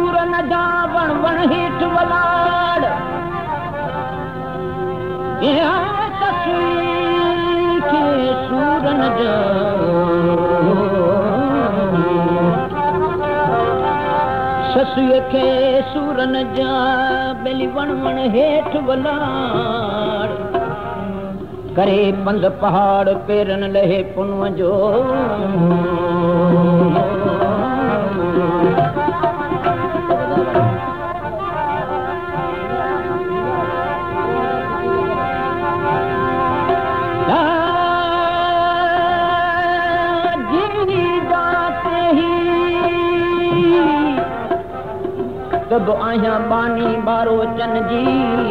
सूर न जा वण वण हेठ वलाड़ ससुई के सूर न जा ससुई के सूर न जा बेली वण वण हेठ वलाड़ करे पंध पहाड़ पेरन लहे पुनव जो तब आया बानी बारो चन जी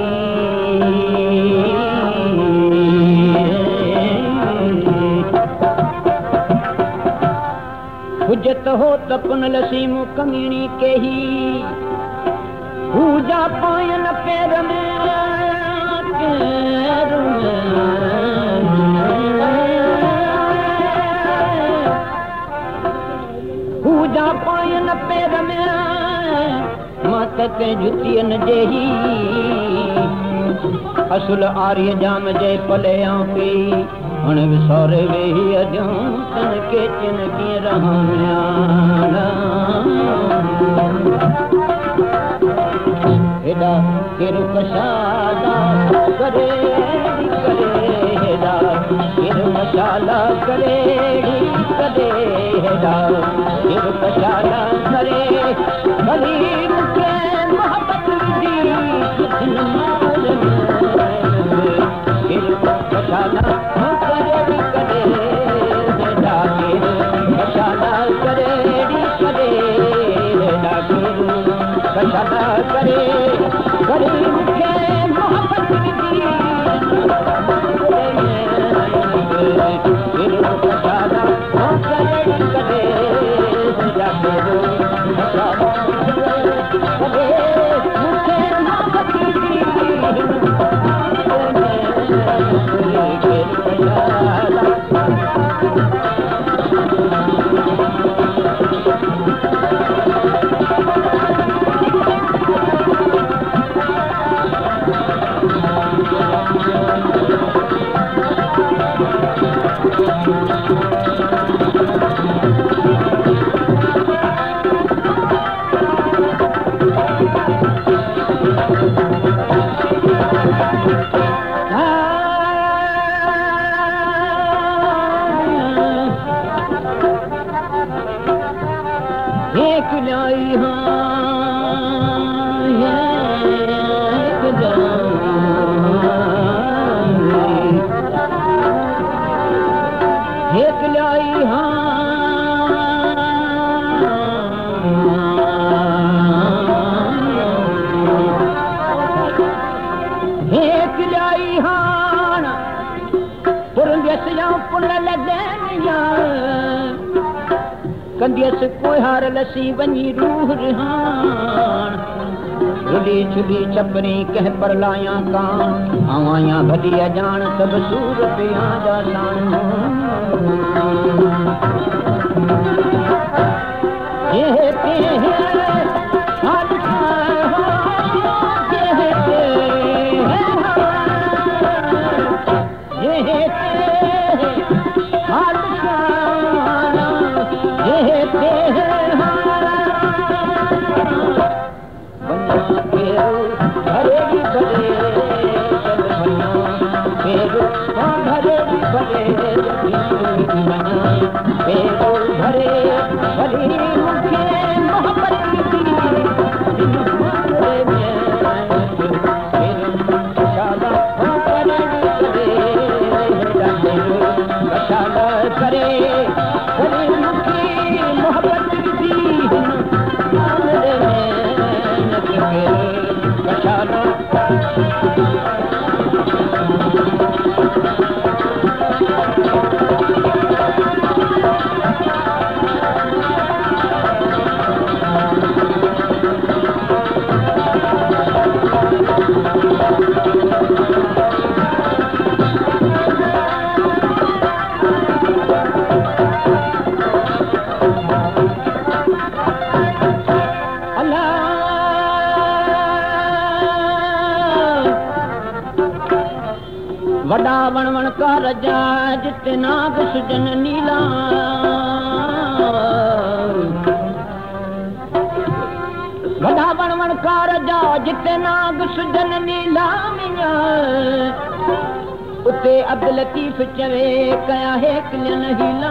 हुजत हो तपन लसीम कमीनी के ही पूजा पायन पैर में पूजा पायन पैर में मात के जुतियन जेही असुल आर्य जाम जे पले आंपी हण विसौरे वेही अजों तन के चिन की रहम्या हेडा किर कशाला करे करे हेडा किर मशाला करे करे हेडा किर कशाला करे भली मुझे मोहब्बत दी किन माल में किर कशाला करे करे हेडा किर कशाला करे करे हेडा किर कशाला करे करे मुझे मोहब्बत दी किर कशाला करे करे हेडा किर कशाला कंदियस कोहार लसी वनी रूह रिहान रुली छुली छपरी कह पर लाया कान आवाया भलिया जान सब सूर पिया जा शान ये भरे भले मुझे मोहब्बत की वॾा वण वण कारजा जिते नाग सुजन नीला वॾा वण वण कारजा जिते नाग सुजन नीला मिया उते अब्दुल लतीफ़ चवे कया है किलन हीला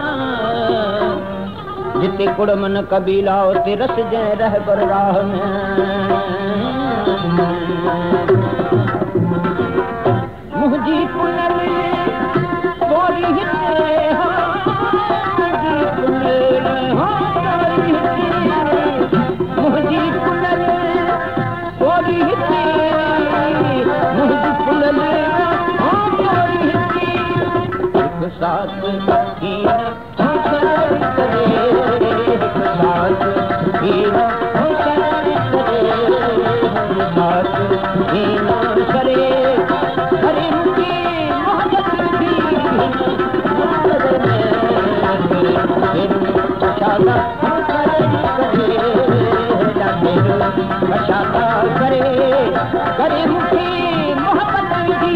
जिते कुड़मन कबीला उते रस जय रहबर राह में मुझी पुनर तोरी हिते मुझी पुनर तोरी हिते मुझी पुनर साथ हीरा करे साथ हीरा करे हरे मुझे मोहब्बत की शादा करे करे मुझे मोहब्बत की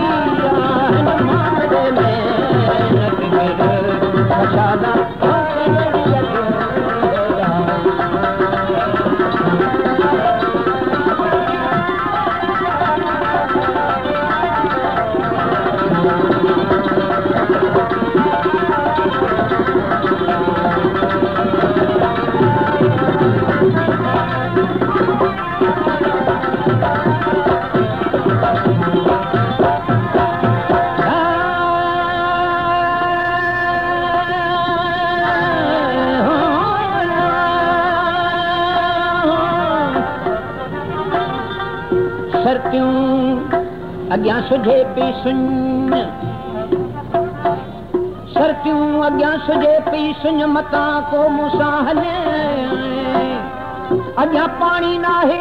अग्यां सुझे पी सुन सरतियूं अग्यां सुझे पी सुन मतां को मूंसां हले अग्यां पाणी नाहे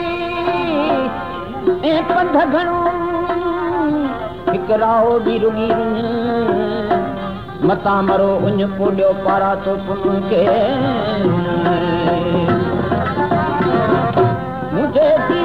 ऐं पंध घणो हिकु राहो बि रुॻी रुञ मतां मरो उञ पोलियो पारा थो पुन खे मुझे जी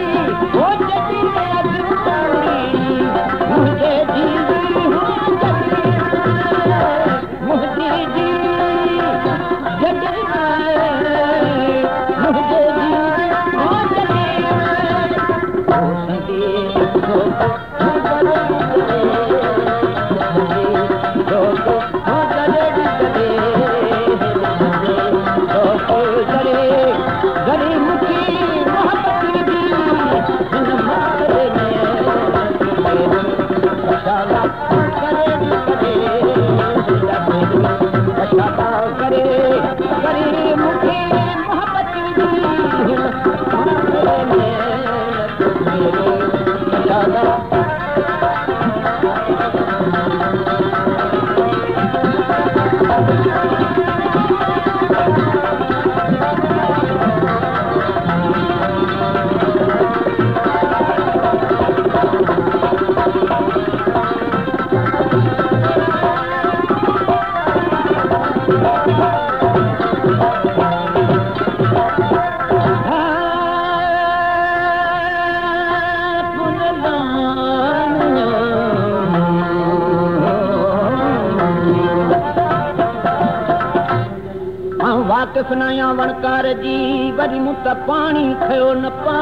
वाकिफ़ नया वणकार जी वरी मूं त पाणी खयो न पा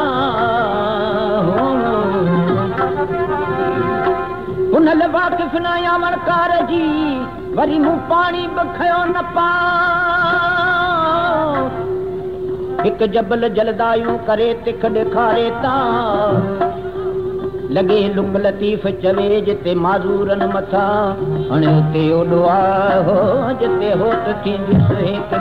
हुन वाकिफ़ नया वणकार जी वरी मूं पाणी बि खयो न पा हिकु जबल जलदायूं करे तिख ॾेखारे ता लॻे लुक लतीफ़ चवे जिते माज़ूरनि मथां हाणे हुते ओॾो हो जिते होत थींदुसि हिकु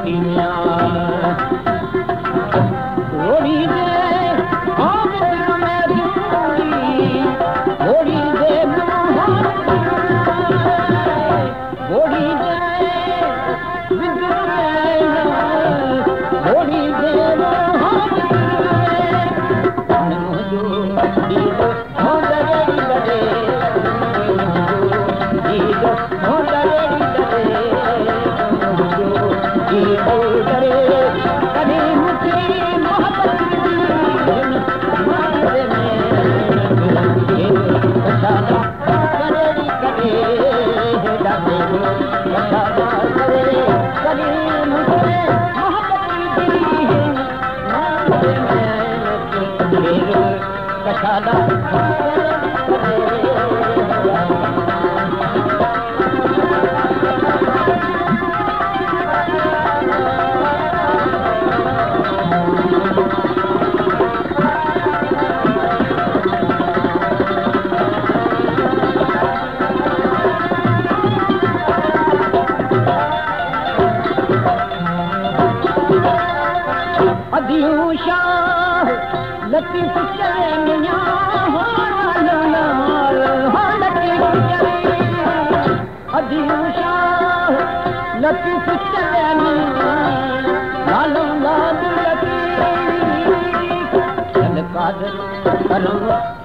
करे लाला अदियूं शाह लतीफ़ चले मियां हो लाल हो लतीफ़ चले अदियूं शाह लतीफ़ चले मियां लालो लाल लतीफ़ चल कादर करम